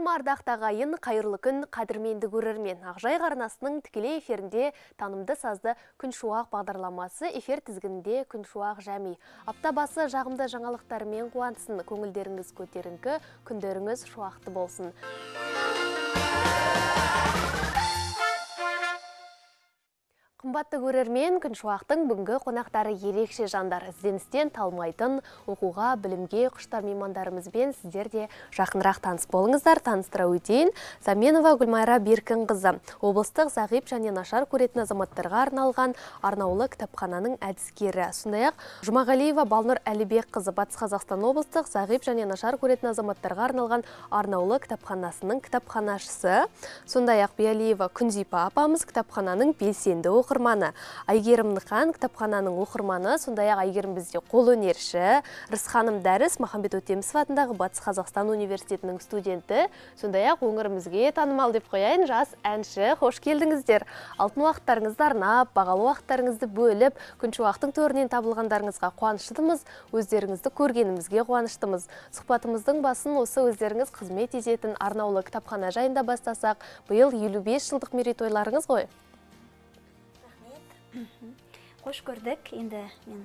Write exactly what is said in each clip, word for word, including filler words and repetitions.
ардақты ағайын, қайырлы күн, қадірменді көрермен. Ақжайық арнасының тікелей эфирінде танымды сазды Күншуақ бағдарламасы эфир тізгінінде Күншуақ жәми. Апта басы жағымды жаңалықтарымен қуантсын, көңілдеріңіз көтеріңкі, күндеріңіз шуақты болсын. Қымбатты көрермен, Күншуақтың бүгінгі қонақтары ерекше жандар. Ізденістен талмайтын, оқуға, білімге құштар меймандарымызбен сіздер де жақынырақ таныс болыңыздар. Таныстыра өтейін. Заменова Гүлмайра Беркінқызы, облыстық зағип және нашар көретін азаматтарға арналған арнаулы кітапхананың әдіскері. Сондай-ақ Жұмағалиева Балнұр Әлібекқызы, Батыс Қазақстан облыстық зағип және нашар көретін азаматтарға арналған арнаулы кітапханасының кітапханашысы. Сондай-ақ Биалиева Күнзипа апамыз кітапхананың белсенді оқырманы. Айгерім Нықан кітапхананың оқырманы, сондай-ақ Айгерім бізде қолөнерші. Рысханым Дәріс Махамбет Өтемісов атындағы Батыс Қазақстан университетінің студенті. Сондай-ақ өңірімізге танымал деп қояйын, жас әнші. Қош келдіңіздер. Алтын уақыттарыңызды арнап, бағалы уақыттарыңызды бөліп, Күншуақтың төрінен табылғандарыңызға қуаныштымыз, өздеріңізді көргенімізге қуаныштымыз. Сұхбатымыздың басын осы өздеріңіз қызмет ететін арнаулы кітапхана жайында бастасақ, биыл елу бес жылдық мерейтойларыңыз ғой? Қош көрдік. Енді мен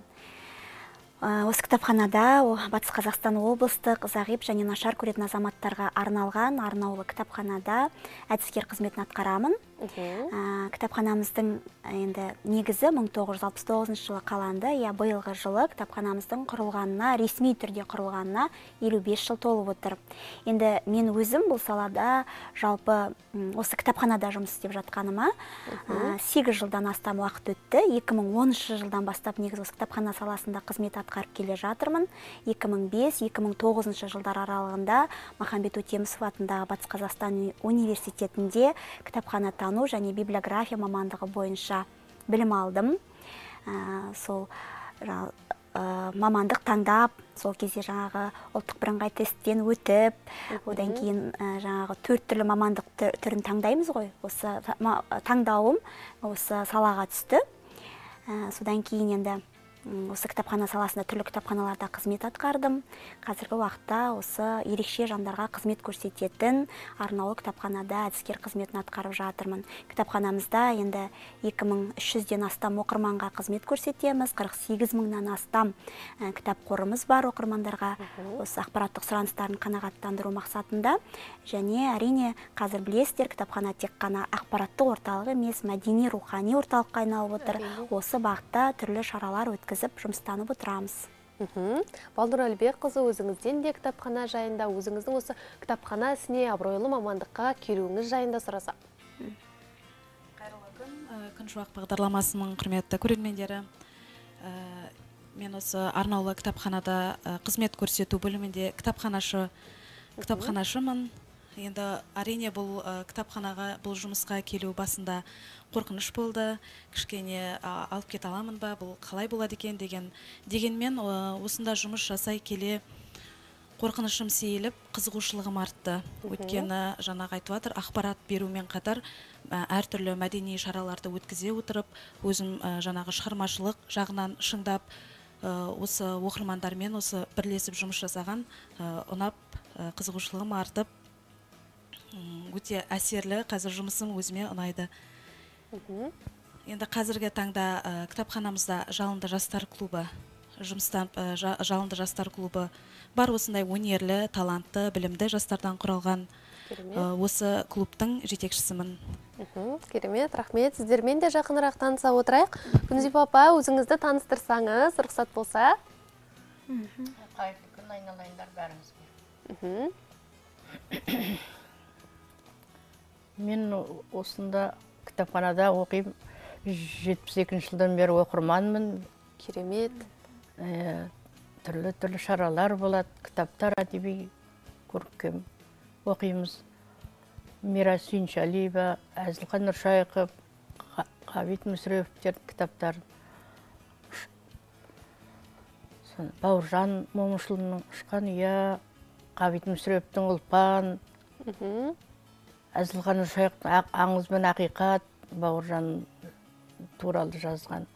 осы кітапханада Батыс Қазақстан облыстық зағип және нашар көретін азаматтарға арналған арнаулы кітапханада әдіскер қызметін атқарамын. Кітапханамыздың енді негізі мың тоғыз жүз алпыс тоғызыншы жылы қаланды. Я биылғы жылы кітапханамыздың құрылғанына, ресми түрде құрылғанына елу бес жыл толып отыр. Енді мен өзім бұл салада жалпы осы кітапханада жұмыс істеп жатқаныма сегіз жылдан астам уақыт өтті. екі мың оныншы жылдан бастап негізі осы кітапхана саласында қызмет атқарып келе жатырмын. екі мың бес екі мың тоғызыншы жылдар аралығында Махамбет Өтемісов атындағы Батыс Қазақстан университетінде кітапхана тану және библиография мамандығы бойынша білім алдым. Сол мамандық таңдап, сол кезде жаңағы ұлттық бірыңғай тесттен өтіп, одан кейін жаңағы төрт түрлі мамандық түрін таңдаймыз ғой. Осы таңдауым осы салаға түсті. Содан кейін енді осы кітапхана саласында түрлі кітапханаларда қызмет атқардым. Қазіргі уақытта осы ерекше жандарға қызмет көрсететін арнаулы кітапханада әдіскер қызметін атқарып жатырмын. Кітапханамызда енді екі мың үш жүзден астам оқырманға қызмет көрсетеміз. қырық сегіз мыңнан астам кітап қорымыз бар оқырмандарға осы ақпараттық сұраныстарын қанағаттандыру мақсатында. Және әрине қазір білесіздер, кітапхана тек қана ақпараттық орталық емес, мәдени рухани орталыққа айналып отыр. Осы бағытта түрлі шаралар өткізіп жұмыстанып отырамыз. Балнұр Әлібекқызы, өзіңізден де кітапхана жайында, өзіңіздің осы кітапхана ісіне абыройлы мамандыққа келуіңіз жайында сұрасақ. Қайырлы күн, Күншуақ бағдарламасының құрметті көрермендері. Мен осы арнаулы кітапханада қызмет көрсету бөлімінде кітапханашы кітапханашымын. Енді әрине бұл кітапханаға, бұл жұмысқа келу басында қорқыныш болды. Кішкене алып кете аламын ба, бұл қалай болады екен деген. Дегенмен осында жұмыс жасай келе қорқынышым сейіліп, қызығушылығым артты. Өйткені жаңағы айтып жатыр, ақпарат берумен қатар әртүрлі мәдени шараларды өткізе отырып, өзім жаңағы шығармашылық жағынан шыңдап, осы оқырмандармен осы бірлесіп жұмыс жасаған ұнап, қызығушылығым артып, өте әсерлі, қазір жұмысым өзіме ұнайды. Енді қазіргі таңда кітапханамызда Жалынды жастар клубы, жұмыстан Жалынды жастар клубы бар. Осындай өнерлі, талантты, білімді жастардан құралған осы клубтың жетекшісімін. Керемет, рахмет. Сіздермен де жақынырақ таныса отырайық. Күнзипа апа, өзіңізді таныстырсаңыз, рұқсат болса. Қайырлы күн, айналайындар бәрімізге. Мен осында кітапханада оқимын, жетпіс екінші жылдан бері оқырманмын. Керемет. Түрлі-түрлі шаралар болады, кітаптар, әдеби көркем оқимыз. Мира Сүйіншалиева, Әзілхан Нұршайықов, Ғабит Мүсіреповтер кітаптар. Бауыржан Момышұлының Ұшқан ұя, Ғабит Мүсіреповтің Ұлпан, Әзілхан Нұршайықовтың Аңыз бен ақиқат, Бауыржан туралы жазған.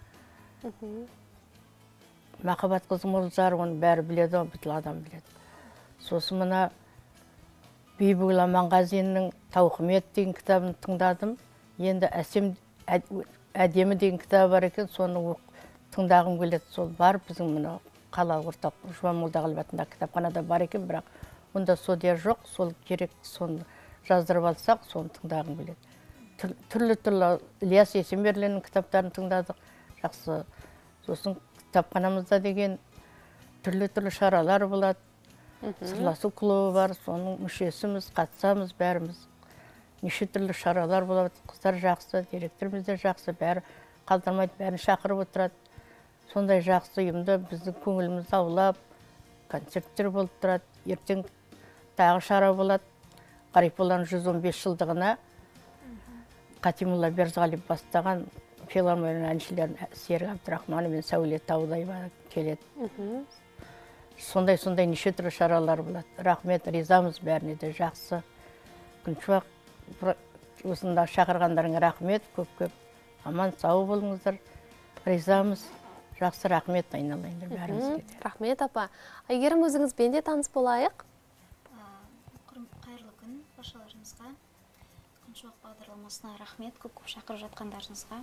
Махаббат қызы Молзар, оны бәрі біледі, бүткіл адам біледі. Сосын мына Бибігүл Аманғазинның Тауқымет деген кітабын тыңдадым. Енді әсем әдемі деген кітабы бар екен, соны тыңдағым келеді. Сол бар біздің мына қалалық орталық Жұбан Молдағалиев атындағы кітапханада бар екен, бірақ онда судья жоқ, сол керек, соны жаздырып алсақ, соны тыңдағым келеді. Түрлі-түрлі Ілияс Есенберлиннің кітаптарын тыңдадық, жақсы. Сосын кітапханамызда деген түрлі-түрлі шаралар болады. Сырласу клубы бар, соның мүшесіміз, қатысамыз бәріміз. Неше түрлі шаралар болады, қыздар жақсы, директорымыз да жақсы, бәрі қалдырмайды, бәрін шақырып отырады. Сондай жақсы ұйымда біздің көңілімізді аулап, концерттер болып тұрады. Ертең тағы шара болады. Ғарифолланың жүз он бес жылдығына Қатимолла Берзғалиев бастаған филармония әншілерін Серік Абдрахманов мен Сәуле Таудаева келеді. Сондай-сондай неше түрлі шаралар болады. Рахмет, ризамыз бәріне де, жақсы. Күншуақ осында шақырғандарыңа рахмет, көп-көп. Аман, сау болыңыздар. Ризамыз. Жақсы, рахмет айналайындар бәрімізге де. Рахмет, апа. Әйгерім, өзіңізбен де таныс болайық. Қайырлы күн баршаларыңызға. Күншуақ бағдарламасына рахмет, көп-көп шақырып жатқандарыңызға.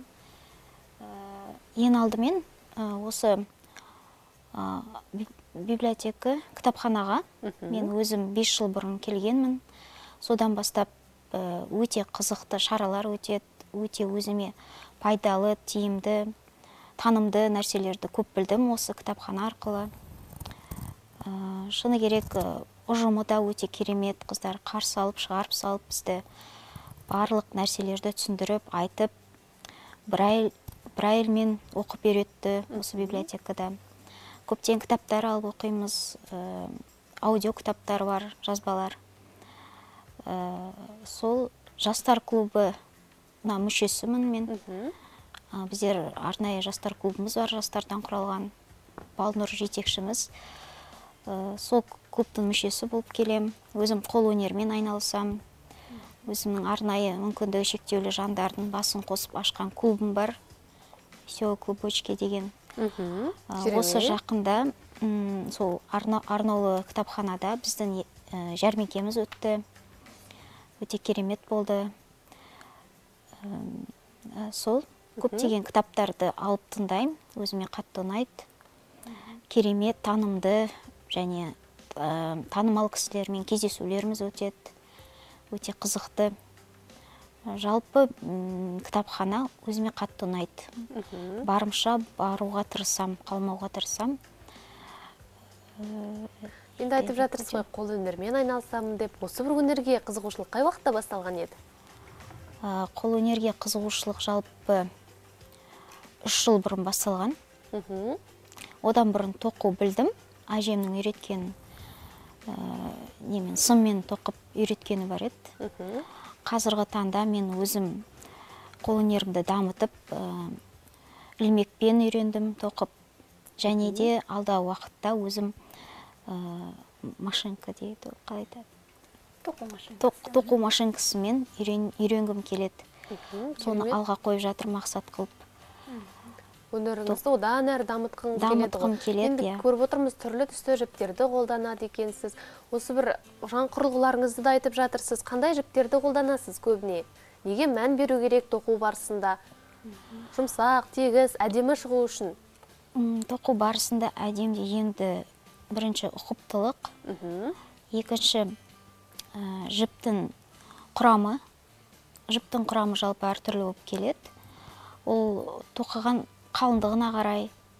Ең алдымен осы библиотека, кітапханаға мен өзім бес жыл бұрын келгенмін. Содан бастап өте қызықты шаралар өтеді, өте өзіме пайдалы, тиімді, танымды нәрселерді көп білдім осы кітапхана арқылы. Шыны керек, ұжымы да өте керемет, қыздар қарсы алып, шығарып салып, бізді барлық нәрселерді түсіндіріп, айтып, брайльмен оқып беретті осы библиотекада. Көптен кітаптар алып оқимыз, аудио кітаптар бар, жазбалар. Сол жастар клубына мүшесімін мен. Біздер арнайы жастар клубымыз бар, жастардан құралған. Балнұр жетекшіміз. Сол клубтың мүшесі болып келем. Өзім қол өнермен айналысам. Өзімнің арнайы мүмкіндігі шектеулі жандардың басын қосып ашқан клубым бар. Все клубочки деген. Осы жақында сол арнаулы кітапханада біздің жәрмеңкеміз өтті. Өте керемет болды. Сол көптеген кітаптарды алып тыңдаймын, өзіме қатты ұнайды. Керемет, танымды және танымал кісілермен кездесулеріміз өтеді. Өте қызықты. Жалпы кітапхана өзіме қатты ұнайды. Барымша баруға тырысам, қалмауға тырысам. Енді айтып жатырсыз ғой, қол өнермен айналысамын деп, осы бір өнерге қызығушылық қай уақытта басталған еді? Қол өнерге қызығушылық жалпы үш жыл бұрын басталған. Одан бұрын тоқу білдім. Әжемнің үйреткен немен сыммен тоқып үйреткені бар еді. Қазіргі таңда мен өзім қол өнерімді дамытып, ілмекпен үйрендім тоқып. Және де алдағы уақытта өзім машинка дейді, қалайда? Тоқу машинкасымен үйренгім келеді. Соны алға қойып жатыр мақсат қылып. Өнеріңізді одан әрі дамытқың келеді. Дамытқым келеді, Енді көріп отырмыз, түрлі түсті жіптерді қолданады екенсіз. Осы бір жан құрылғыларыңызды да айтып жатырсыз. Қандай жіптерді қолданасыз көбіне? Неге мән беру керек тоқу барысында? Жұмсақ, тегіс, әдемі шығу үшін? Тоқу барысында әдемде енді бірінші ұқыптылық, екінші жіптің құрамы. Жіптің құрамы жалпы әртүрлі болып келеді. Ол тоқыған қалындығына қарай,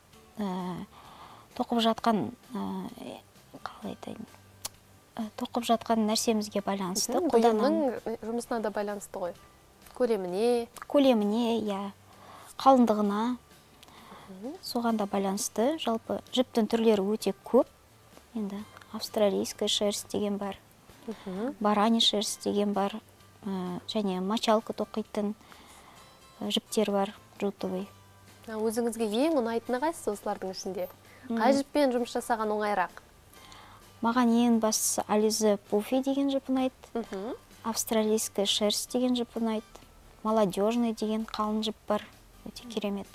тоқып жатқан, қалай айтайын, тоқып жатқан нәрсемізге байланысты. Бұйымның жұмысына да байланысты ғой. Көлеміне? Көлеміне, я, қалындығына, соған да байланысты. Жалпы жіптің түрлері өте көп. Енді австралийская шерсть деген бар, барани шерсть деген бар, және мочалка тоқитын жіптер бар, жутовый. Өзіңізге ең ұнайтыны қайсысы осылардың ішінде? Қай жіппен жұмыс жасаған оңайырақ? Маған ең бастысы Ализе Пуфи деген жіп ұнайды, австралийская шерсть деген жіп ұнайды, молодежный деген қалың жіп бар, өте керемет.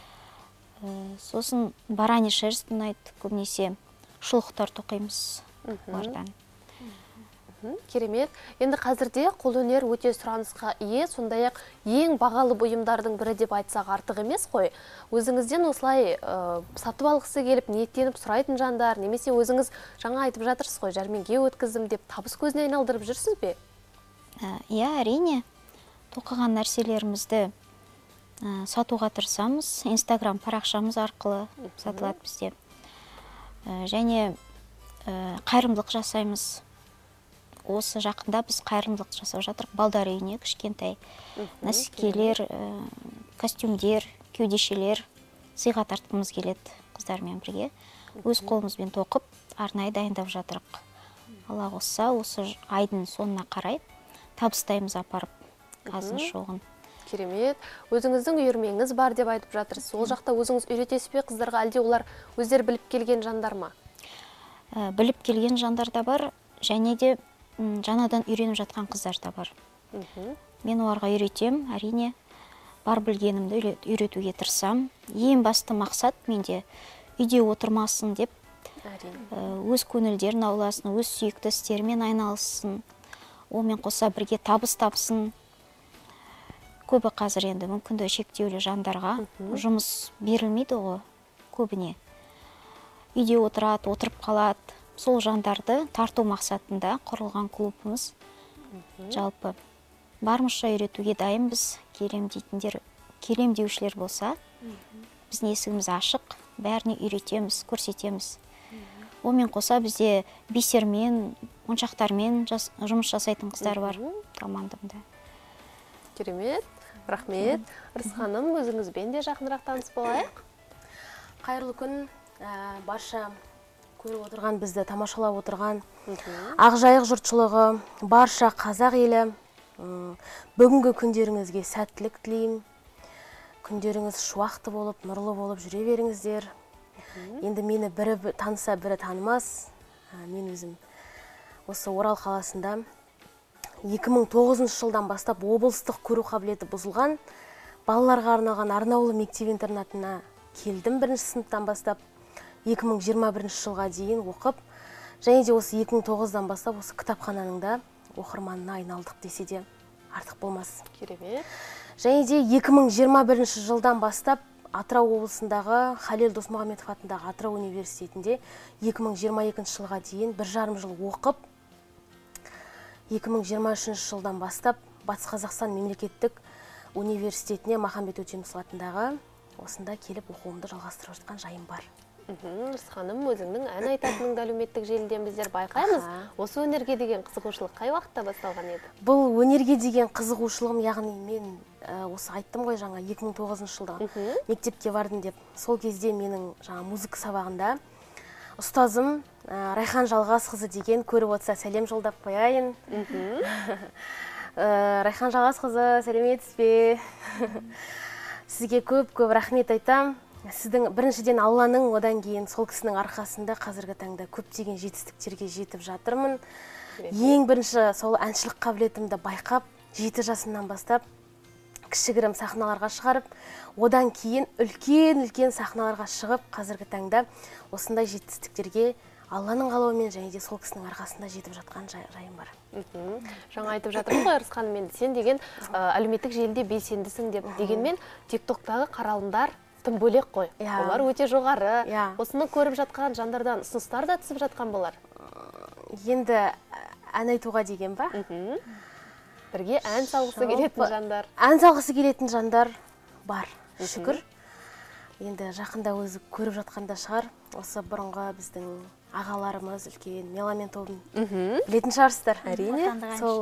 Сосын барани шерсть ұнайды, көбінесе шұлықтар тоқимыз олардан. Керемет. Енді қазірде қолөнер өте сұранысқа ие, сондай-ақ ең бағалы бұйымдардың бірі деп айтсақ артық емес қой. Өзіңізден осылай ә, сатып алғысы келіп, ниеттеніп сұрайтын жандар, немесе өзіңіз жаңа айтып жатырсыз ғой, жәрмеңке өткіздім деп табыс көзіне айналдырып жүрсіз бе? Иә, әрине. Тоқыған нәрселерімізді ә, сатуға тырысамыз. Инстаграм парақшамыз арқылы сатылады бізде. Ә, және ә, қайырымдылық жасаймыз. Осы жақында біз қайырымдылық жасап жатырық. Балдар үйіне кішкентай нәсікелер, костюмдер, кеудешелер сыйға тартқымыз келеді қыздармен бірге. Өз қолымызбен тоқып, арнайы дайындап жатырық. Алла қосса, осы айдың соңына қарай табыстаймыз апарып азын шоғын. Керемет. Өзіңіздің үйірмеңіз бар деп айтып жатырсыз. Ол жақта өзіңіз үйретесіз бе қыздарға, әлде олар өздері біліп келген жандар ма? Біліп келген жандар да бар, және де жаңадан үйреніп жатқан қыздар да бар. Мен оларға үйретем, әрине, бар білгенімді үйретуге тырысам. Ең басты мақсат менде үйде отырмасын деп, өз көңілдерін ауласын, өз сүйікті істерімен айналысын, онымен қоса бірге табыс тапсын. Көбі қазір енді мүмкінді шектеулі жандарға жұмыс берілмейді ғой көбіне. Үйде отырады, отырып қалады. Сол жандарды тарту мақсатында құрылған клубымыз. Жалпы барымызша үйретуге дайынбыз. Келем дейтіндер, келем деушілер болса, біздің есігіміз ашық, бәріне үйретеміз, көрсетеміз. Онымен қоса бізде бисермен, моншақтармен жұмыс жасайтын қыздар бар командамда. Керемет, рахмет. Ырыс ханым, өзіңізбен де жақынырақ таныс болайық. Қайырлы күн, барша көріп отырған, бізді тамашалап отырған Ақжайық жұртшылығы, барша қазақ елі, бүгінгі күндеріңізге сәттілік тілеймін. Күндеріңіз шуақты болып, нұрлы болып жүре беріңіздер. Енді мені бірі таныса, бірі танымас. Мен өзім осы Орал қаласында екі мың тоғызыншы жылдан бастап облыстық көру қабілеті бұзылған балаларға арналған арнаулы мектеп-интернатына келдім бірінші сыныптан бастап. екі мың жиырма бірінші жылға дейін оқып, және де осы екі мың тоғыздан бастап осы кітапхананың да оқырманына айналдық десе де артық болмас. Керемет. Және де екі мың жиырма бірінші жылдан бастап Атырау облысындағы Халел Досмағамбетов атындағы Атырау университетінде екі мың жиырма екінші жылға дейін бір жарым жыл оқып, екі мың жиырма үшінші жылдан бастап Батыс Қазақстан мемлекеттік университетіне Махамбет Өтемісов атындағы осында келіп оқуымды жалғастырып жатқан жайым бар. Ырыс ханым, өзіңнің ән айтатыныңды әлеуметтік желіден біздер байқаймыз. Осы өнерге деген қызығушылық қай уақытта басталған еді? Бұл өнерге деген қызығушылығым, яғни мен осы айттым ғой жаңа екі мың тоғызыншы жылда мектепке бардым деп. Сол кезде менің жаңа музыка сабағында ұстазым Райхан Жалғасқызы деген, көріп отырса сәлем жолдап қояйын. Райхан Жалғасқызы, сәлеметсіз бе? Сізге көп-көп рахмет айтам. Сіздің біріншіден Алланың, одан кейін сол кісінің арқасында қазіргі таңда көптеген жетістіктерге жетіп жатырмын. Ең бірінші сол әншілік қабілетімді байқап, жеті жасымнан бастап кішігірім сахналарға шығарып, одан кейін үлкен-үлкен сахналарға шығып, қазіргі таңда осындай жетістіктерге Алланың қалауымен және де сол кісінің арқасында жетіп жатқан жайым бар. Жаңа айтып жатырмын ғой, Ырыс ханым, сен деген әлеуметтік желіде белсендісің деп. Дегенмен тиктоктағы қаралымдар тым бөлек қой. Олар өте жоғары. Осыны көріп жатқан жандардан ұсыныстар да түсіп жатқан болар. Енді ән айтуға деген ба? Бірге ән салғысы келетін жандар. Ән салғысы келетін жандар бар, шүкір. Енді жақында өзі көріп жатқанда шығар, осы бұрынғы біздің ағаларымыз, үлкен Меломен тобын білетін шығарсыздар. Әрине. Сол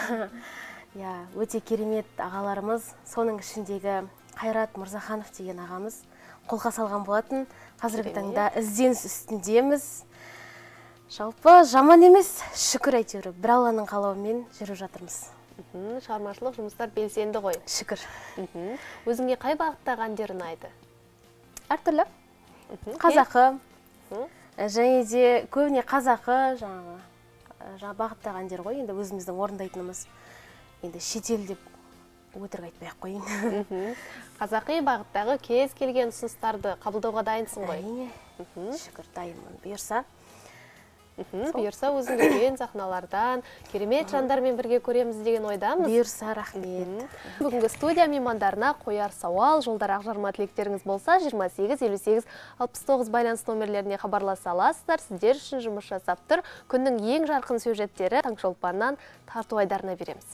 өте керемет ағаларымыз, соның ішіндегі Қайрат Мырзаханов деген ағамыз қолқа салған болатын. Қазіргі таңда ізденіс үстіндеміз. Жалпы жаман емес, шүкір әйтеуір, бір Алланың қалауымен жүріп жатырмыз. Шығармашылық жұмыстар белсенді ғой. Шүкір. Өзіңе қай бағыттағы әндер ұнайды? Әртүрлі. Қазақы, және де көбіне қазақы жаңағы бағыттағы әндер ғой. Енді өзіміздің орындайтынымыз. Енді шетел деп өтірік айтпай-ақ қойын. Қазақи бағыттағы кез келген ұсыныстарды қабылдауға дайынсың ғой? Әрине, шүкір дайынмын. Бұйырса, Бұйырса өзің үлкен сахналардан керемет жандармен бірге көреміз деген ойдамыз. Бұйырса, рахмет. Бүгінгі студия меймандарына қояр сауал, жолдар ақжарма тілектеріңіз болса, жиырма сегіз елу сегіз алпыс тоғыз байланыс номерлеріне хабарласа аласыздар. Сіздер үшін жұмыс жасап тұр. Күннің ең жарқын сюжеттері Таңшолпаннан тарту айдарына береміз.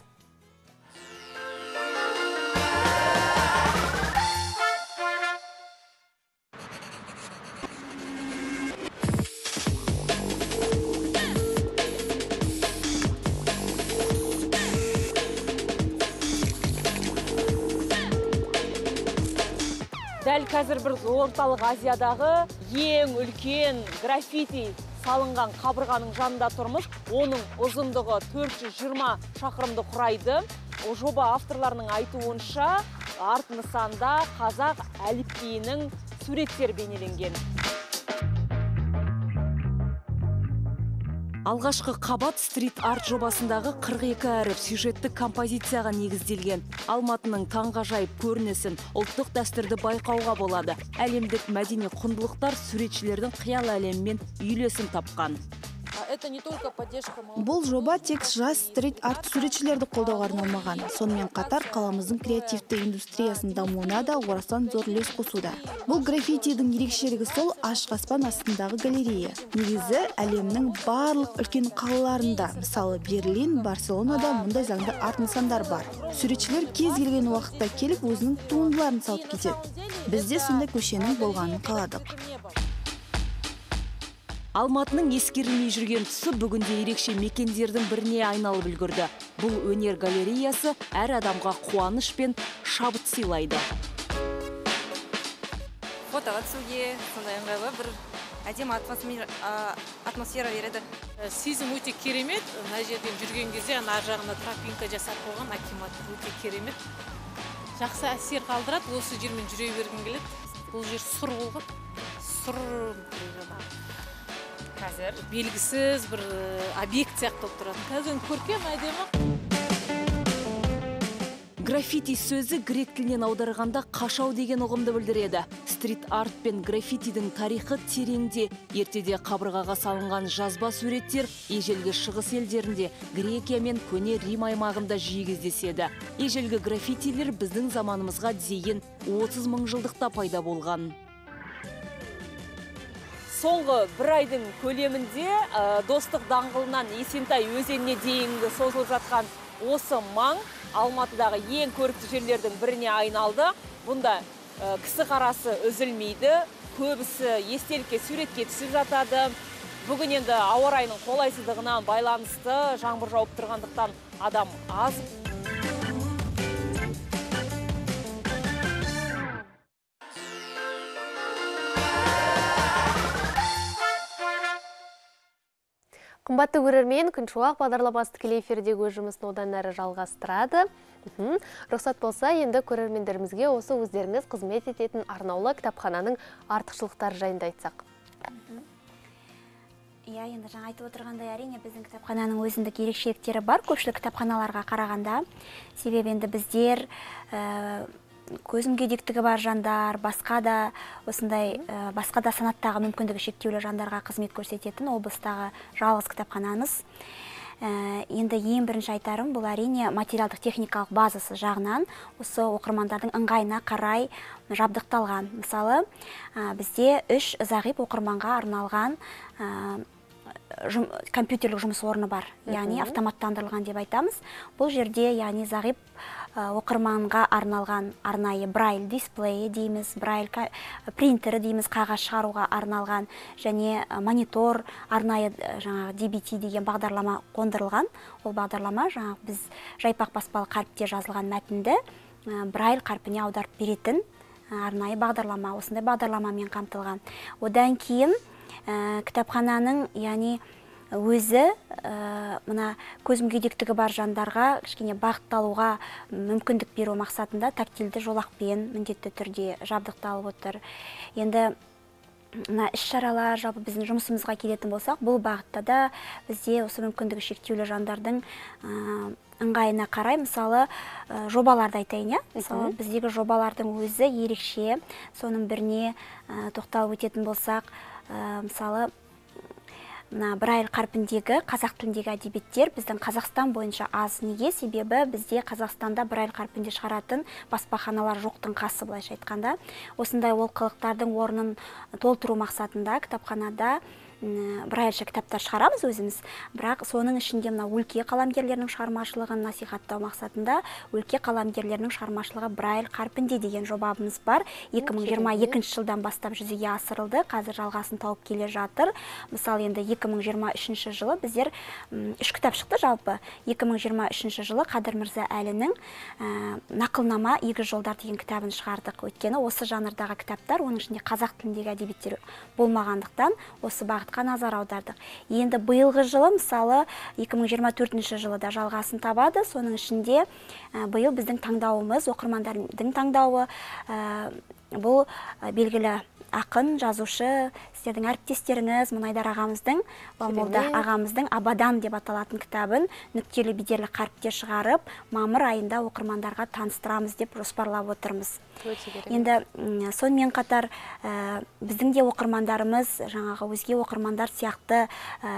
Дәл қазір бір орталық Азиядағы ең үлкен граффити салынған қабырғаның жанында тұрмыз. Оның ұзындығы төрт жүз жиырма шақырымды құрайды. Жоба авторларының айтуынша арт нысанда қазақ әліпбиінің суреттер бейнеленген. Алғашқы қабат стрит-арт жобасындағы қырық екі әріп сюжеттік композицияға негізделген. Алматының таңғажайып көрінісін, ұлттық дәстүрді байқауға болады. Әлемдік мәдени құндылықтар суретшілердің қиял әлемімен үйлесім тапқан. Бұл жоба тек жас стрит-арт суретшілерді қолдауға арналмаған. Сонымен қатар қаламыздың креативті индустриясының дамуына да орасан зор үлес қосуда. Бұл граффитидің ерекшелігі сол ашық аспан астындағы галерея. Негізі әлемнің барлық үлкен қалаларында, мысалы Берлин, Барселонада мұндай заңды арт нысандар бар. Суретшілер кез келген уақытта келіп өзінің туындыларын салып кетеді. Бізде сондай көшенің болғанын қаладық. Алматының ескерілмей жүрген тұсы бүгінде ерекше мекендердің біріне айналып үлгірді. Бұл өнер галереясы әр адамға қуаныш пен шабыт сыйлайды. Фотоға түсуге сондай ыңғайлы бір әдемі атмосфера береді. Сезім өте керемет. Мына жерден жүрген кезде ар жағында тропинка жасап қойған, акимат өте керемет. Жақсы әсер қалдырады. Осы жермен жүре бергім келеді. Бұл жер сұр болған. Сұр қазір белгісіз бір объект сияқты тұрады. Қазір көркем әдемі. Граффити сөзі грек тілінен аударғанда қашау деген ұғымды білдіреді. Стрит-арт пен граффитидің тарихы тереңде. Ертеде қабырғаға салынған жазба суреттер ежелгі шығыс елдерінде, Грекия мен көне Рим аймағында жиі кездеседі. Ежелгі граффитилер біздің заманымызға дейін отыз мың жылдықта пайда болған. Соңғы бір айдың көлемінде Достық даңғылынан Есентай өзеніне дейінгі созылып жатқан осы маң Алматыдағы ең көрікті жерлердің біріне айналды. Бұнда кісі қарасы үзілмейді, көбісі естелікке суретке түсіп жатады. Бүгін енді ауа райының қолайсыздығынан байланысты жаңбыр жауып тұрғандықтан адам аз. Қымбатты көрермен, Күншуақ бағдарламасы тікелей эфирдегі жұмысын одан әрі жалғастырады. Рұқсат болса, енді көрермендерімізге осы өздеріңіз қызмет ететін арнаулы кітапхананың артықшылықтары жайында айтсақ. Иә, енді жаңа айтып отырғандай, әрине біздің кітапхананың өзіндік ерекшеліктері бар көпшілік кітапханаларға қарағанда. Себебі енді біздер көз мүгедектігі бар жандар, басқа да осындай басқа да санаттағы мүмкіндігі шектеулі жандарға қызмет көрсететін облыстағы жалғыз кітапханамыз. Енді ең бірінші айтарым, бұл әрине материалдық техникалық базасы жағынан осы оқырмандардың ыңғайына қарай жабдықталған. Мысалы, бізде үш зағип оқырманға арналған компьютерлік жұмыс орны бар, яғни автоматтандырылған деп айтамыз. Бұл жерде, яғни зағип оқырманға арналған арнайы брайль дисплейі дейміз, брайль принтері дейміз, қағаз шығаруға арналған, және монитор, арнайы жаңағы ди би ти деген бағдарлама қондырылған. Ол бағдарлама жаңағы біз жайпақ баспалы қаріпте жазылған мәтінді брайль қарпіне аударып беретін арнайы бағдарлама, осындай бағдарламамен қамтылған. Одан кейін кітапхананың, яғни өзі мына көз мүгедектігі бар жандарға кішкене бағытталуға мүмкіндік беру мақсатында тактильді жолақпен міндетті түрде жабдықталып отыр. Енді мына іс-шаралар, жалпы біздің жұмысымызға келетін болсақ, бұл бағытта да бізде осы мүмкіндігі шектеулі жандардың ыңғайына қарай, мысалы, жобаларды айтайын, мысалы, біздегі жобалардың өзі ерекше, соның біріне тоқталып өтетін болсақ, мысалы, мына Брайль қарпіндегі қазақ тіліндегі әдебиеттер біздің Қазақстан бойынша аз. Неге? Себебі бізде Қазақстанда Брайль қарпінде шығаратын баспаханалар жоқтың қасы, былайша айтқанда. Осындай олқылықтардың орнын толтыру мақсатында кітапханада брайльша кітаптар шығарамыз өзіміз, бірақ соның ішінде мына өлке қаламгерлерінің шығармашылығын насихаттау мақсатында өлке қаламгерлерінің шығармашылығы Брайль қарпінде деген жобамыз бар. екі мың жиырма екінші жылдан бастап жүзеге асырылды, қазір жалғасын тауып келе жатыр. Мысалы, енді екі мың жиырма үшінші жылы біздер үш кітап шықты жалпы. екі мың жиырма үшінші жылы Қадыр Мырза Әлінің Нақылнама Егіз жолдар деген кітабын шығардық. Өйткені осы жанрдағы кітаптар, оның ішінде қазақ тіліндегі әдебиеттер болмағандықтан осы бағытқа назар аудардық. Енді биылғы жылы, мысалы, екі мың жиырма төртінші жылы да жалғасын табады. Соның ішінде биыл біздің таңдауымыз, оқырмандардың таңдауы, бұл белгілі ақын, жазушы, сіздердің әріптестеріңіз Мұнайдар ағамыздың, Балмолда ағамыздың Абадан деп аталатын кітабын нүктелі бедерлі қаріпте шығарып, мамыр айында оқырмандарға таныстырамыз деп жоспарлап отырмыз. Енді сонымен қатар біздің де оқырмандарымыз, жаңағы өзге оқырмандар сияқты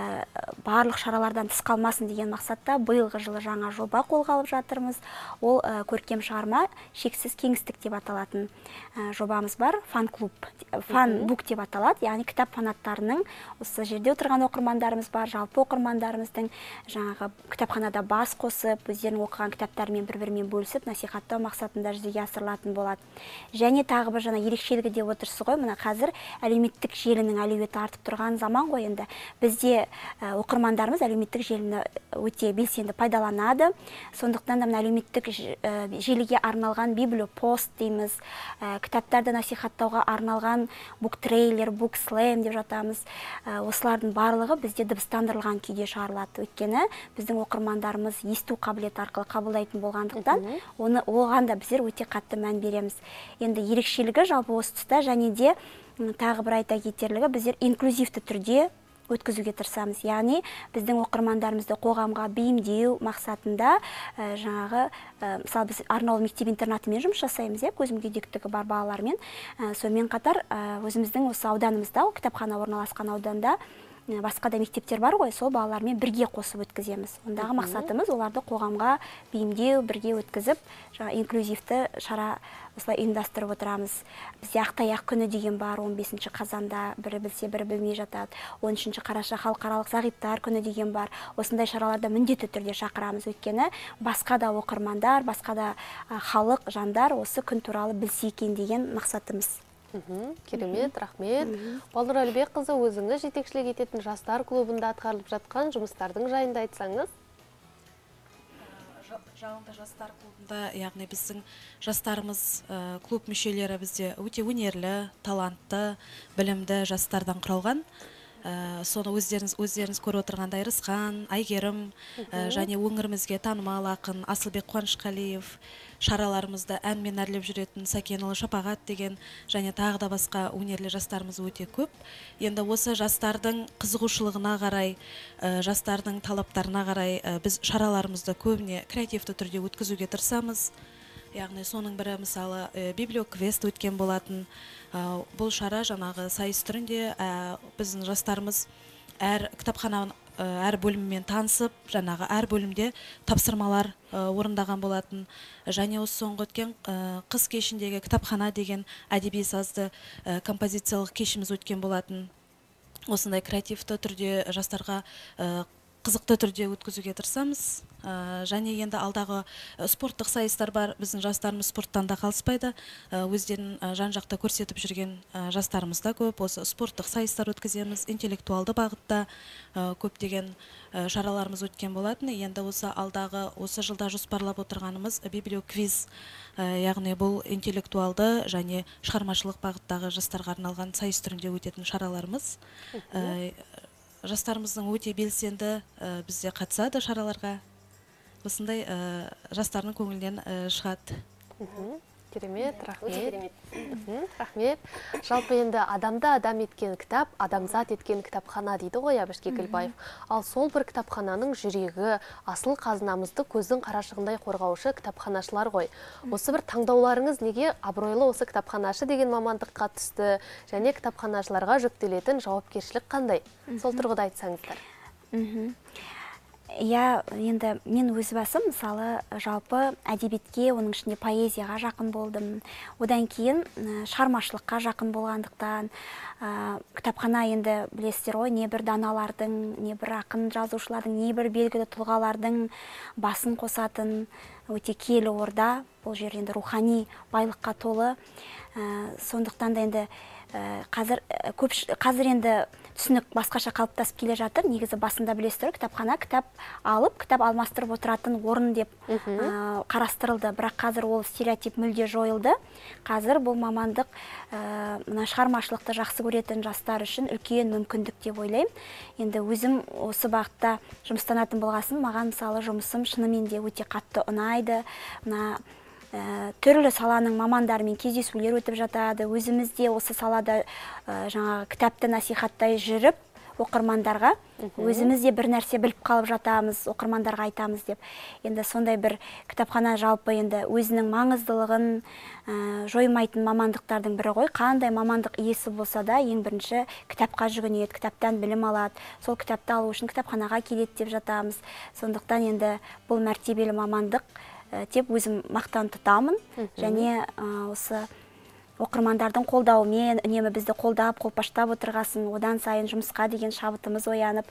барлық шаралардан тыс қалмасын деген мақсатта биылғы жылы жаңа жоба қолға алып жатырмыз. Ол көркем шығарма шексіз кеңістік деп аталатын жобамыз бар. Фан-клуб, фан-бук деп аталады. Яғни кітап фанаттарының, осы жерде отырған оқырмандарымыз бар, жалпы оқырмандарымыздың жаңағы кітапханада бас қосып, өздерінің оқыған кітаптарымен бір-бірімен бөлісіп, насихаттау мақсатында жүзеге асырылатын болады. Және тағы бір жаңа ерекшелігі деп отырсыз ғой, мына қазір әлеуметтік желінің әлеуеті артып тұрған заман ғой енді. Бізде оқырмандарымыз әлеуметтік желіні өте белсенді пайдаланады. Сондықтан да мына әлеуметтік желіге арналған библиопост дейміз, кітаптарды насихаттауға арналған буктрейлер, букслэм деп жатамыз. Осылардың барлығы бізде дыбыстандырылған күйде шығарылады. Өйткені біздің оқырмандарымыз есту қабілеті арқылы қабылдайтын болғандықтан, оны оған да біздер өте қатты мән береміз. Енді ерекшелігі жалпы осы тұста, және де тағы бір айта кетерлігі, біздер инклюзивті түрде өткізуге тырысамыз. Яғни біздің оқырмандарымызды қоғамға бейімдеу мақсатында жаңағы, мысалы, біз арнаулы мектеп-интернатымен жұмыс жасаймыз, көз мүгедектігі бар балалармен. Сонымен қатар өзіміздің осы ауданымызда, кітапхана орналасқан ауданда басқа да мектептер бар ғой, сол балалармен бірге қосып өткіземіз. Ондағы мақсатымыз оларды қоғамға бейімдеу, бірге өткізіп, инклюзивті шара осылай ұйымдастырып отырамыз. Бізде Ақтаяқ күні деген бар, он бесінші қазанда, бірі білсе, бірі білмей жатады. он үшінші қараша халықаралық зағиптар күні деген бар. Осындай шараларда міндетті түрде шақырамыз. Өйткені басқа да оқырмандар, басқа да халық, жандар осы күн туралы білсе екен деген мақсатымыз. Керемет, рахмет. Балнұр Әлібекқызы, өзіңіз жетекшілік ететін жастар клубында атқарылып жатқан жұмыстардың жайында айтсаңыз? Жалынды жастар клубында, яғни біздің жастарымыз, клуб мүшелері бізде өте өнерлі, талантты, білімді жастардан құралған. Соны өздеріңіз өздеріңіз көріп отырғандай Рысқан, Айгерім, және өңірімізге танымал ақын Асылбек Қуанышқалиев, шараларымызда әнмен әрлеп жүретін Сәкенұлы Шапағат деген, және тағы да басқа өнерлі жастарымыз өте көп. Енді осы жастардың қызығушылығына қарай, жастардың талаптарына қарай біз шараларымызды көбіне креативті түрде өткізуге тырысамыз. Яғни соның бірі, мысалы, библиоквест өткен болатын. Бұл шара жаңағы сайыс түрінде біздің жастарымыз әр кітапхана әр бөліммен танысып, жаңағы әр бөлімде тапсырмалар орындаған болатын. Және осы соңғы өткен қыс кешіндегі кітапхана деген әдеби сазды композициялық кешіміз өткен болатын. Осындай креативті түрде жастарға қызықты түрде өткізуге тырысамыз. Және енді алдағы спорттық сайыстар бар. Біздің жастарымыз спорттан да қалыспайды. Өздерін жан-жақта көрсетіп жүрген жастарымыз да көп. Осы спорттық сайыстар өткіземіз. Интеллектуалды бағытта көптеген шараларымыз өткен болатын. Енді осы алдағы, осы жылда жоспарлап отырғанымыз библиоквиз. Яғни бұл интеллектуалды және шығармашылық бағыттағы жастарға арналған сайыс түрінде өтетін шараларымыз. Жастарымыздың өте белсенді бізде қатысады шараларға. Осындай жастардың көңілінен шығады. Керемет, рахмет. Рахмет. Жалпы енді адамды адам еткен кітап, адамзат еткен кітапхана дейді ғой Әбіш Кекілбаев. Ал сол бір кітапхананың жүрегі, асыл қазынамызды көздің қарашығындай қорғаушы кітапханашылар ғой. Осы бір таңдауларыңыз неге абыройлы осы кітапханашы деген мамандыққа түсті, және кітапханашыларға жүктелетін жауапкершілік қандай? Сол тұрғыда айтсаңыздар. Иә, енді мен өз басым, мысалы, жалпы әдебиетке, оның ішінде поэзияға жақын болдым. Одан кейін шығармашылыққа жақын болғандықтан, кітапхана енді білесіздер ғой, не бір даналардың, не бір ақын жазушылардың, не бір белгілі тұлғалардың басын қосатын өте киелі орда. Бұл жер енді рухани байлыққа толы. Сондықтан да енді қазір қазір енді түсінік басқаша қалыптасып келе жатыр. Негізі басында білесіздер, кітапхана кітап алып, кітап алмастырып отыратын орын деп қарастырылды. Бірақ қазір ол стереотип мүлде жойылды. Қазір бұл мамандық мына шығармашылықты жақсы көретін жастар үшін үлкен мүмкіндік деп ойлаймын. Енді өзім осы бағытта жұмыстанатын болғасын, маған мысалы жұмысым шынымен де өте қатты ұнайды. Мына түрлі саланың мамандарымен кездесулер өтіп жатады. Өзіміз де осы салада жаңағы кітапты насихаттай жүріп, оқырмандарға өзіміз де бір нәрсе біліп қалып жатамыз, оқырмандарға айтамыз деп. Енді сондай бір кітапхана жалпы енді өзінің маңыздылығын жоймайтын мамандықтардың бірі ғой. Қандай мамандық иесі болса да, ең бірінші кітапқа жүгінеді, кітаптан білім алады. Сол кітапты алу үшін кітапханаға келеді деп жатамыз. Сондықтан енді бұл мәртебелі мамандық деп өзім мақтан тұтамын. Және осы оқырмандардың қолдауымен үнемі бізді қолдап, қолпаштап отырғасын, одан сайын жұмысқа деген шабытымыз оянып,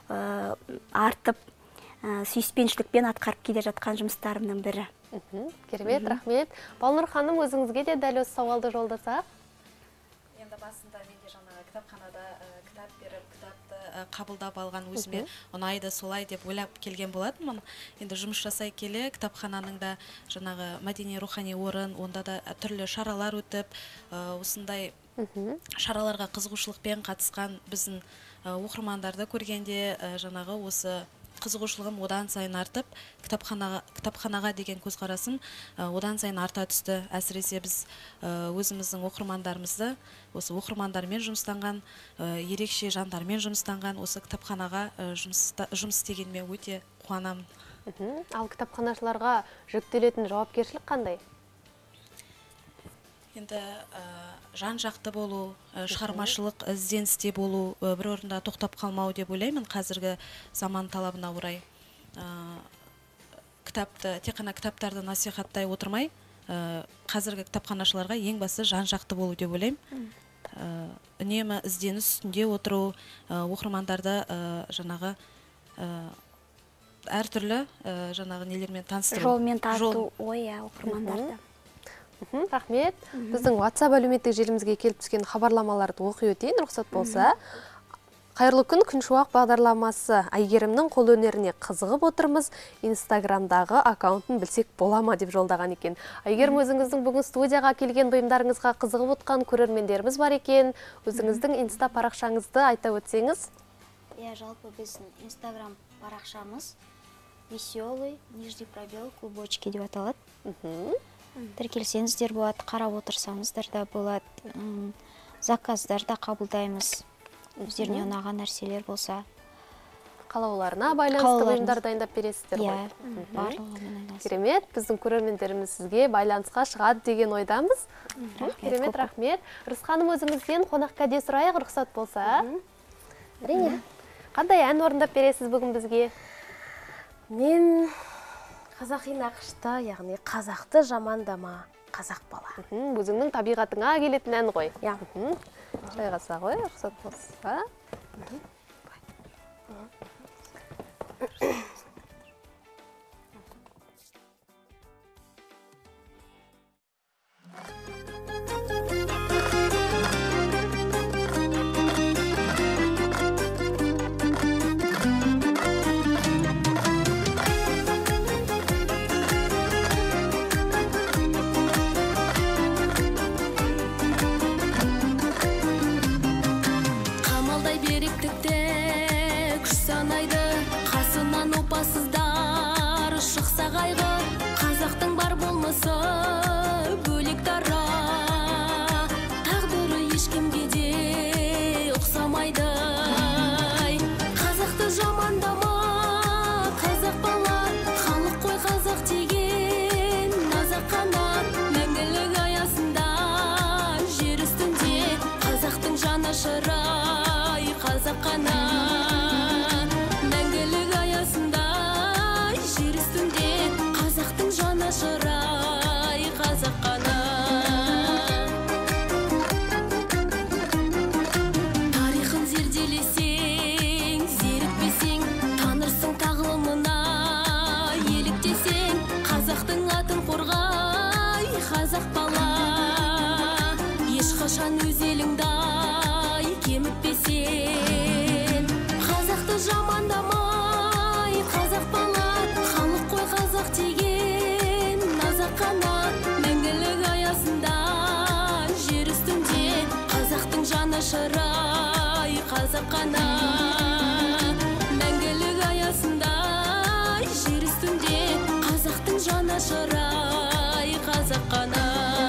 артып, сүйіспеншілікпен атқарып келе жатқан жұмыстарымның бірі. Керемет, рахмет. Балнұр ханым, өзіңізге де дәл осы сауалды жолдасақ? Енді басында мен де жаңағы кітапханада кітап беріп, кітапты қабылдап алған өзіме ұнайды солай деп ойлап келген болатынмын. Енді жұмыс жасай келе кітапхананың да жаңағы мәдени рухани орын, онда да түрлі шаралар өтіп, осындай шараларға қызығушылықпен қатысқан біздің оқырмандарды көргенде жаңағы осы қызығушылығым одан сайын артып, кітапханаға, кітапханаға деген көзқарасым одан сайын арта түсті. Әсіресе біз өзіміздің оқырмандарымызды, осы оқырмандармен жұмыстанған, ерекше жандармен жұмыстанған, осы кітапханаға жұмыс істегеніме өте қуанамын. Ал кітапханашыларға жүктелетін жауапкершілік қандай? Енді жан жақты болу, шығармашылық ізденісте болу, бір орында тоқтап қалмау деп ойлаймын. Қазіргі заман талабына орай кітапты, тек қана кітаптарды насихаттай отырмай, қазіргі кітапханашыларға ең басты жан жақты болу деп ойлаймын. Үнемі ізденіс үстінде отыру, оқырмандарды жаңағы әртүрлі жаңағы нелермен таныстыру. Жолмен тарту, ой, оқырмандарды. Рахмет. Біздің WhatsApp әлеуметтік желімізге келіп түскен хабарламаларды оқи өтейін, рұқсат болса. Қайырлы күн, Күншуақ бағдарламасы. Әйгерімнің қол өнеріне қызығып отырмыз. Инстаграмдағы аккаунтын білсек бола ма деп жолдаған екен. Әйгерім, өзіңіздің бүгін студияға келген бұйымдарыңызға қызығып отқан көрермендеріміз бар екен. Өзіңіздің инста парақшаңызды айта өтсеңіз. Иә, жалпы біздің инстаграм парақшамыз веселый, нижний пробел, клубочки деп аталады. Тіркелсеңіздер болады, қарап отырсаңыздар да болады, заказдар да қабылдаймыз. Өздеріне ұнаған нәрселер болса. Қалауларына байланысты бұйымдар дайындап бересіздер ғой? Иә, барлығымен айналысып. Керемет, біздің көрермендеріміз сізге байланысқа шығады деген ойдамыз. Керемет, рахмет. Рысқаным, өзіңізден қонақ кәде сұрайық, рұқсат болса? Әрине. Қандай ән орындап бересіз бүгін бізге? Мен қазақи нақышта, яғни қазақты жамандама, қазақ бала. Өзіңнің табиғатыңа келетін ән ғой. Иә. Жайғаса ғой, рұқсат болса. қазақ бала, ешқашан өз еліңдай кемітпесен. Қазақты жамандамай, қазақ бала, халық қой қазақ деген назақ қанат. Мәңгілік аясында жер үстінде қазақтың жаны шырай, қазақ қана. Мәңгілік аясында жер үстінде қазақтың жаны шырай, қазақ қана.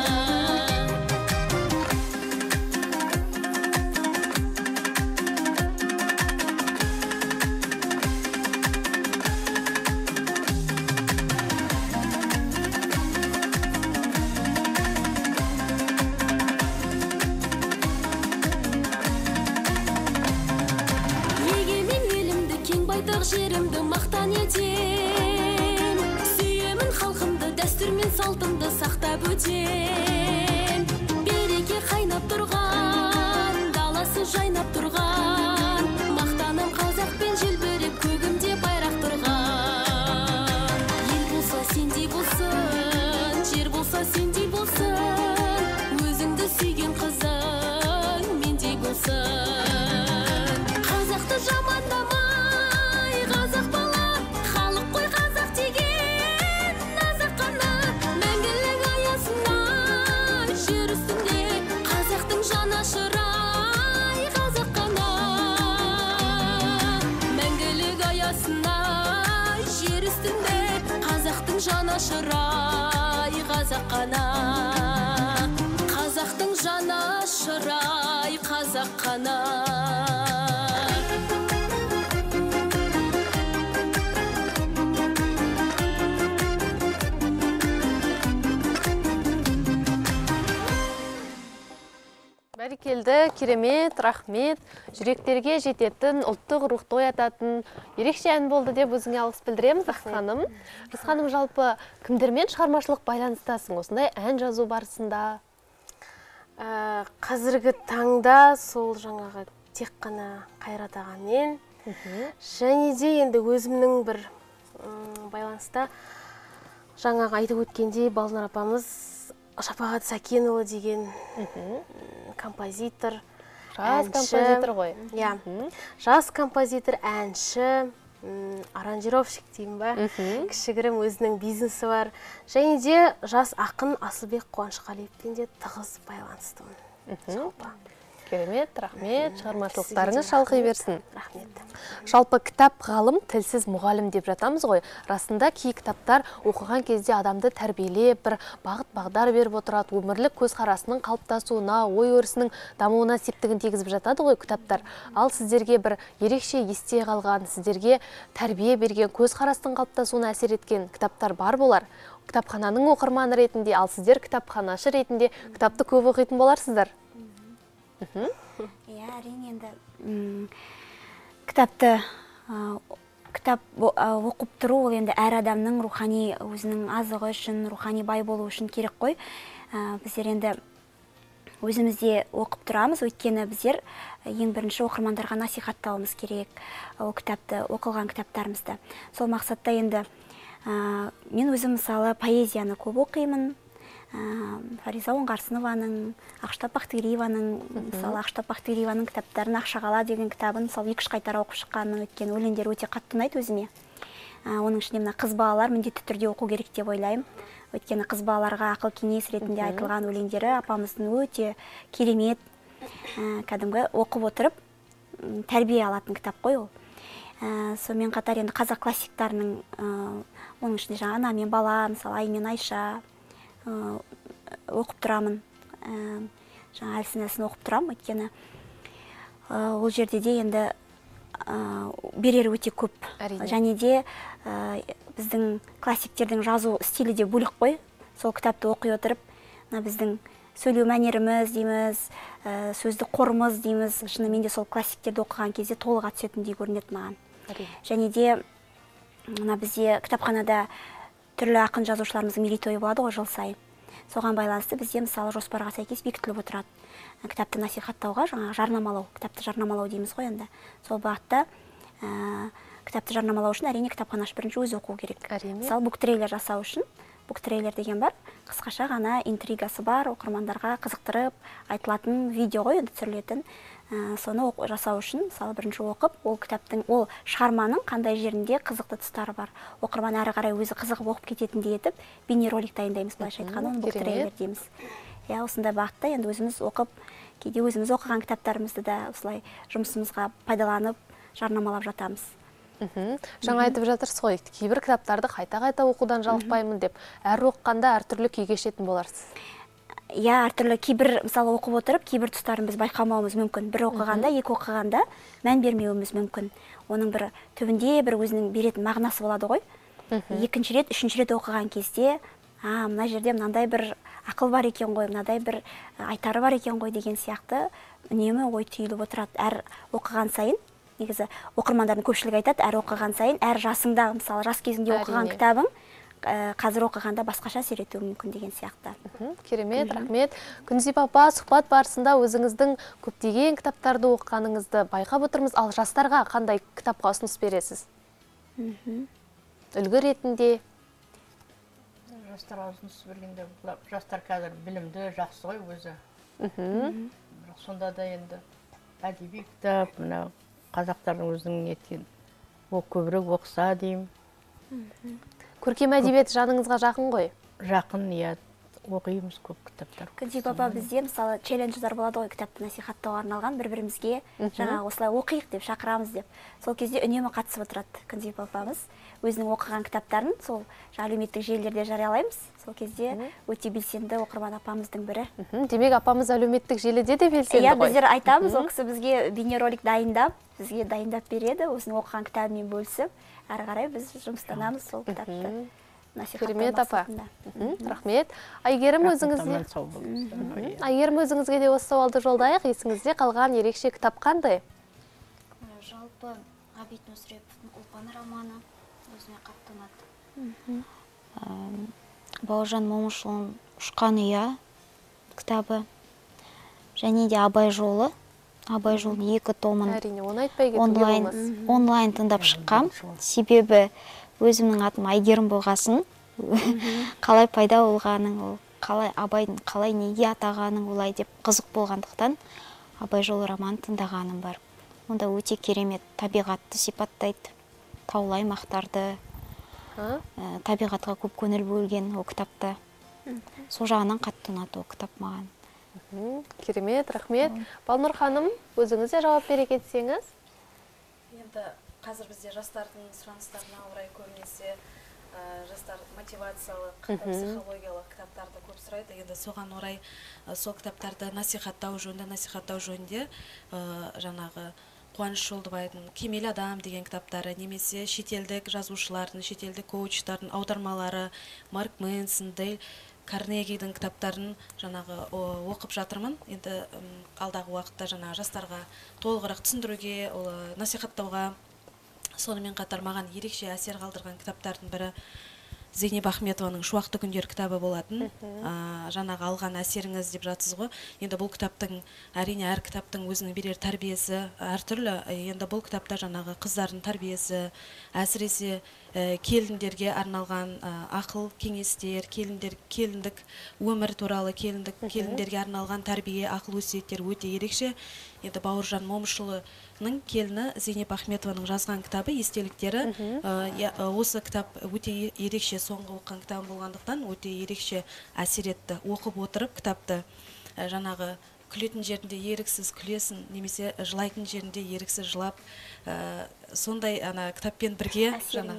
Жерімді мақтан етем, сүйемін халқымды, дәстүр мен салтымды сақтап өтем. Береке қайнап тұрған, даласы жайнап тұрған, мақтанам қазақпен желбіреп көгімде байрақ тұрған. Ел болса сендей болсын, жер болса сендей болсын, өзіңді сүйген қызың мендей болсын. Қазақты жамандама, қазақ бала, халық қой қазақ деген назақ қана. Мәңгілік аясында жер үстінде қазақтың жаны шырай, қазақ қана. Мәңгілік аясында жер үстінде қазақтың жаны шырай, қазақ қана. Қазақтың жаны шырай, қазақ қана. Бәрекелді, керемет, рахмет. Жүректерге жететін, ұлттық рухты оятатын ерекше ән болды деп өзіңе алғыс білдіреміз, Рысханым. Рысханым, жалпы кімдермен шығармашылық байланыстасың осындай ән жазу барысында? Қазіргі таңда сол жаңағы тек қана Қайрат ағамен, және де енді өзімнің бір байланыста жаңағы айтып өткендей Балнар апамыз Шапағат Сәкенұлы деген композитор, жас композитор ғой. Жас композитор, әнші, аранжировщик деймін ба, кішігірім өзінің бизнесі бар. Және де жас ақын Асылбек Қуанышқалиевпен де тығыз байланыстымын. Жалпы. Керемет, рахмет, шығармашылықтарыңыз шалқи берсін. Рахмет. Жалпы кітап ғалым, тілсіз мұғалім деп жатамыз ғой. Расында кей кітаптар оқыған кезде адамды тәрбиелеп, бір бағыт-бағдар беріп отырады, өмірлік көзқарасының қалыптасуына, ой өрісінің дамуына септігін тигізіп жатады ғой кітаптар. Ал сіздерге бір ерекше есте қалған, сіздерге тәрбие берген, көзқарастың қалыптасуына әсер еткен кітаптар бар болар. Кітапхананың оқырманы ретінде, ал сіздер кітапханашы ретінде кітапты көп оқитын боларсыздар. Иә, әрине енді кітапты кітап оқып тұру ол енді әр адамның рухани өзінің азығы үшін, рухани бай болу үшін керек қой. Біздер енді өзімізде оқып тұрамыз, өйткені біздер ең бірінші оқырмандарға насихаттауымыз керек ол кітапты, оқылған кітаптарымызды. Сол мақсатта енді мен өзім мысалы поэзияны көп оқимын. Фариза Оңғарсынованың, Ақштап Бақтыгерееваның, мысалы Ақштап Бақтыгерееваның кітаптарын Ақшағала деген кітабын мысалы екі-үш қайтара оқып шыққанмын, өйткені өлеңдері өте қатты ұнайды өзіме. Оның ішінде мына қыз балалар міндетті түрде оқу керек деп ойлаймын. Өйткені қыз балаларға ақыл кеңес ретінде айтылған өлеңдері апамыздың өте керемет, кәдімгі оқып отырып тәрбие алатын кітап қой ол. Сонымен қатар енді қазақ классиктарының, оның ішінде жаңа Ана мен бала, мысалы Ай мен Айша оқып тұрамын. Жаңа әлсін-әлсін оқып тұрамын, өйткені ол жерде де енді берері өте көп. Және де біздің классиктердің жазу стилі де бөлек қой. Сол кітапты оқи отырып, біздің сөйлеу мәнеріміз дейміз, сөзді қорымыз дейміз, шынымен де сол классиктерді оқыған кезде толыға түсетіндей көрінеді маған. Және де бізде кітапханада түрлі ақын жазушыларымыздың мерейтойы болады ғой жыл сайын. Соған байланысты бізде мысалы жоспарға сәйкес бекітіліп отырады. Кітапты насихаттауға, жаңа жарнамалау, кітапты жарнамалау дейміз ғой енді. Сол бағытта кітапты жарнамалау үшін әрине кітапханашы бірінші өзі оқу керек. Мысалы буктрейлер жасау үшін буктрейлер деген бар. Қысқаша ғана интригасы бар, оқырмандарға қызықтырып айтылатын видео ғой, енді түсірілетін. Соны жасау үшін, мысалы бірінші оқып, ол кітаптың, ол шығарманың қандай жерінде қызықты тұстары бар. Оқырман әрі қарай өзі қызығып оқып кететіндей етіп, бейнеролик дайындаймыз, былайша айтқанда, оны буктрейлер дейміз. Иә, осындай бағытта енді өзіміз оқып, кейде өзіміз оқыған кітаптарымызды да осылай жұмысымызға пайдаланып, жарнамалап жатамыз. Жаңа айтып жатырсыз ғой, кейбір кітаптарды қайта-қайта оқудан жалықпаймын деп, әр оқығанда әртүрлі күй кешетін боларсыз. Иә, әртүрлі кейбір, мысалы оқып отырып, кейбір тұстарын біз байқамауымыз мүмкін. Бір оқығанда, екі оқығанда мән бермеуіміз мүмкін. Оның бір түбінде бір өзінің беретін мағынасы болады ғой. Екінші рет, үшінші рет оқыған кезде, а, мына жерде мынандай бір ақыл бар екен ғой, мынадай бір айтары бар екен ғой деген сияқты үнемі ой түйіліп отырады. Әр оқыған сайын, негізі оқырмандардың көпшілігі айтады, әр оқыған сайын, әр жасыңда, мысалы жас кезіңде оқыған кітабың қазір оқығанда басқаша әсер етуі мүмкін деген сияқты. Керемет, рахмет. Күнзипа апа, сұхбат барысында өзіңіздің көптеген кітаптарды оқығаныңызды байқап отырмыз, ал жастарға қандай кітапқа ұсыныс бересіз? Үлгі ретінде? Жастарға ұсыныс бергенде, жастар қазір білімді, жақсы ғой өзі. Сонда да енді әдеби кітап, қазақтардың өзінің неткен, ол көбірек оқыса деймін. Көркем әдебиет жаныңызға жақын ғой? Жақын, иә, оқимыз көп кітаптар. Күнзипа апа, бізде мысалы челлендждар болады ғой, кітапты насихаттауға арналған, бір-бірімізге жаңа осылай оқиық деп шақырамыз деп. Сол кезде үнемі қатысып отырады Күнзипа апамыз. Өзінің оқыған кітаптарын сол әлеуметтік желілерде жариялаймыз. Сол кезде өте белсенді оқырман апамыздың бірі. Демек, апамыз әлеуметтік желіде де белсенді ғой? Иә, біздер айтамыз, ол кісі бізге бейнеролик дайындап, бізге дайындап береді, өзінің оқыған кітабымен бөлісіп, әрі қарай біз жұмыстанамыз сол кітапты. Керемет апа. Рахмет. Айгерім өзіңізге Айгерім өзіңізге де осы сауалды жолдайық. Есіңізде қалған ерекше кітап қандай? Жалпы Ғабит Мүсіреповтің «Ұлпан» романы өзіме қатты ұнады. Бауыржан Момышұлының «Ұшқан ұя» кітабы. Және де «Абай жолы». Абай жолының екі томын онлайн тыңдап шыққам. Себебі өзімнің атым Айгерім болғасын, қалай пайда болғаның, қалай Абайдың қалай неге атағаның олай деп қызық болғандықтан Абай жолы романын тыңдағаным бар. Онда өте керемет табиғатты сипаттайды, таулы аймақтарды, табиғатқа көп көңіл бөлген ол кітапта. Сол жағынан қатты ұнады ол кітап маған. Керемет, рахмет. Балнұр ханым, өзіңіз де жауап бере кетсеңіз? Енді қазір бізде жастардың сұраныстарына орай көбінесе жастар мотивациялық, психологиялық кітаптарды көп сұрайды. Енді соған орай сол кітаптарды насихаттау жөнінде, насихаттау жөнінде жаңағы Қуаныш Жолдыбайдың «Кемел адам» деген кітаптары, немесе шетелдік жазушылардың, шетелдік коучтардың аудармалары, Марк Мэнсон, Дейл Карнегидің кітаптарын жаңағы оқып жатырмын. Енді алдағы уақытта жаңағы жастарға толығырақ түсіндіруге, насихаттауға, сонымен қатар маған ерекше әсер қалдырған кітаптардың бірі Зейнеп Ахметованың «Шуақты күндер» кітабы болатын. Жаңағы алған әсеріңіз деп жатсыз ғой. Енді бұл кітаптың, әрине әр кітаптың өзінің берер тәрбиесі әртүрлі. Енді бұл кітапта жаңағы қыздардың тәрбиесі, әсіресе келіндерге арналған ақыл кеңестер, келіндер, келіндік өмір туралы, келіндік, келіндерге арналған тәрбие, ақыл өсиеттер өте ерекше. Енді Бауыржан Момышұлының келіні Зейнеп Ахметованың жазған кітабы, естеліктері. Осы кітап өте ерекше, соңғы оқыған кітабым болғандықтан өте ерекше әсер етті. Оқып отырып кітапты жаңағы күлетін жерінде еріксіз күлесің, немесе жылайтын жерінде еріксіз жылап, сондай ана кітаппен бірге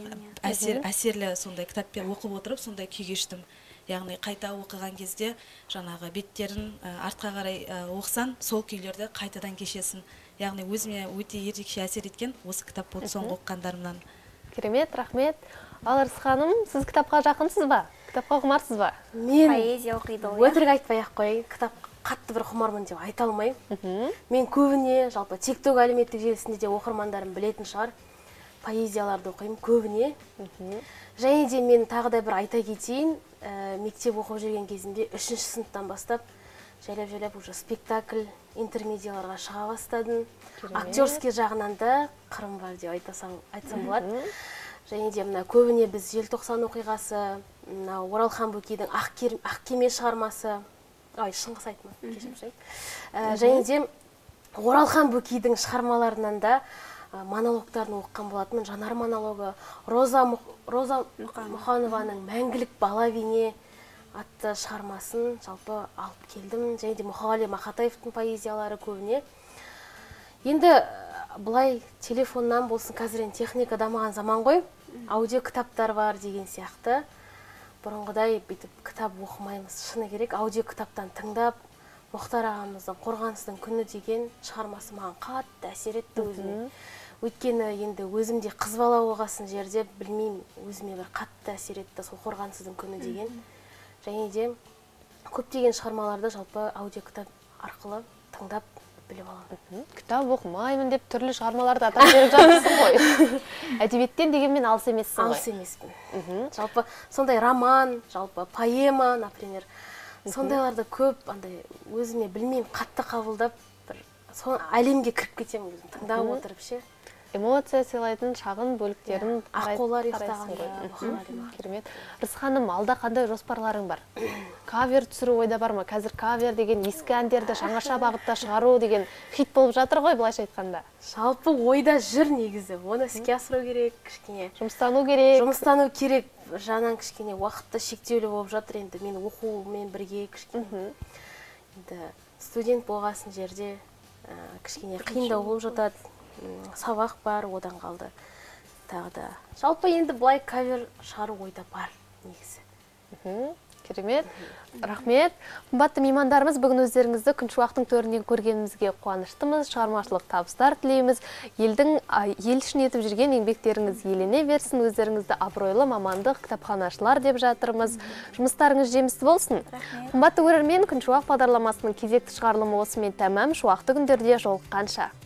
әсерлі сондай кітаппен оқып отырып сондай күй кештім. Яғни қайта оқыған кезде жаңағы беттерін артқа қарай оқысан, сол күйлерді қайтадан кешесің. Яғни өзіме өте ерекше әсер еткен осы кітап болды соңғы оқығандарымнан. Керемет, рахмет. Ал Арыс ханым, сіз кітапқа жақынсыз ба? Кітапқа құмарсыз ба? Мен поэзия оқиды ол. Өтірік айтпай-ақ қой, кітап қатты бір құмармын деп айта алмаймын. Мен көбіне, жалпы TikTok әлеуметтік желісінде де оқырмандарым білетін шығар, поэзияларды оқимын көбіне. Және де мен тағы да бір айта кетейін, мектеп оқып жүрген кезімде үшінші сыныптан бастап жайлап-жайлап уже спектакль, интермедияларға шыға бастадым. Актерский жағынан да қырым бар деп айтсам болады. Және де мына көбіне біз желтоқсан оқиғасы, мынау Оралхан Бөкейдің ақ кеме шығармасы, ай Шыңғыс айтма, кешірім, және де Оралхан Бөкейдің шығармаларынан да монологтарын оқыған болатынмын. Жанар монологы, Роза Мұханованың Мәңгілік бала бейне атты шығармасын жалпы алып келдім. Және де Мұқағали Мақатаевтың поэзиялары көбіне. Енді бұлай телефоннан болсын, қазір техника дамыған заман ғой, аудио кітаптар бар деген сияқты. Бұрынғыдай бүйтіп кітап оқымаймыз. Шыны керек, аудио кітаптан тыңдап, Мұхтар ағамыздың Қорғансыздың күні деген шығармасы маған қатты әсер етті өзіме. Өйткені енді өзімде қыз бала болғасын жерде білмеймін, өзіме бір қатты әсер етті сол Қорғансыздың күні деген. Және де көптеген шығармаларды жалпы аудио кітап арқылы тыңдап біліп аламын. Кітап оқымаймын деп түрлі шығармаларды атап беріп жатырсың ғой. Әдебиеттен дегенмен алыс емессің ғой. Алыс емеспін. Жалпы сондай роман, жалпы поэма, например, сондайларды көп андай өзіме білмеймін қатты қабылдап, бір әлемге кіріп кетемін өзім тыңдап отырып ше. Эмоция сыйлайтын шағын бөліктерін аққулар ұйықтағанда. Керемет. Рысханым, алда қандай жоспарларың бар? Кавер түсіру ойда бар ма? Қазір кавер деген ескі әндерді жаңаша бағытта шығару деген хит болып жатыр ғой, былайша айтқанда. Жалпы ойда жүр негізі. Оны іске асыру керек, кішкене. Жұмыстану керек. Жұмыстану керек. Жанан кішкене уақытты шектеулі болып жатыр енді. Мен оқумен бірге кішкене. Енді студент болғасын жерде кішкене қиындау болып жатады. Сабақ бар, одан қалды. Тағы да. Жалпы енді бұлай кавер шығару ойда бар негізі. Керемет. Рахмет. Қымбатты меймандарымыз, бүгін өздеріңізді Күншуақтың төрінен көргенімізге қуаныштымыз. Шығармашылық табыстар тілейміз. Елдің ел үшін етіп жүрген еңбектеріңіз елене берсін. Өздеріңізді абыройлы мамандық кітапханашылар деп жатырмыз. Жұмыстарыңыз жемісті болсын. Қымбатты көрермен, Күншуақ бағдарламасының кезекті шығарылымы осымен тәмам. Шуақты күндерде жолыққанша.